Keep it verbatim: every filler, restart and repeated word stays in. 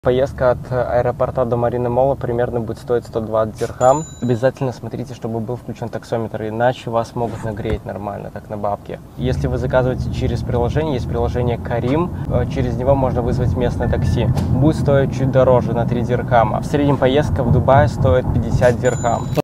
Поездка от аэропорта до Марины Молл примерно будет стоить сто двадцать дирхам. Обязательно смотрите, чтобы был включен таксометр, иначе вас могут нагреть нормально, так на бабки. Если вы заказываете через приложение, есть приложение Карим, через него можно вызвать местное такси. Будет стоить чуть дороже, на три дирхама. В среднем поездка в Дубай стоит пятьдесят дирхам.